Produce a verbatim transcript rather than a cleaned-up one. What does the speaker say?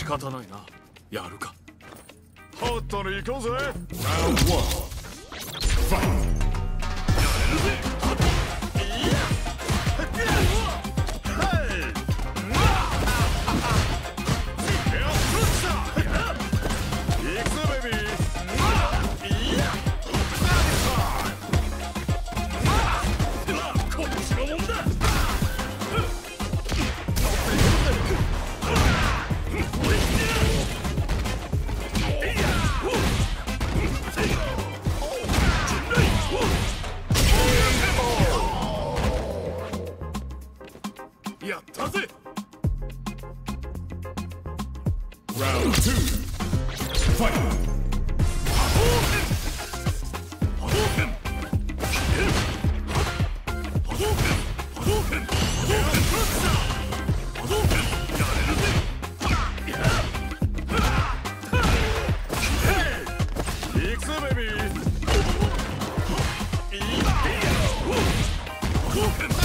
方ないな。やるか。 ホットに行こうぜ。ラウンドワンファイト。やれるぜ。やったぜ。ラウンドツーファイト。波動拳波動拳波動拳波動拳波動拳波動拳やれるぜ。いくぜベビー。いいよ波動拳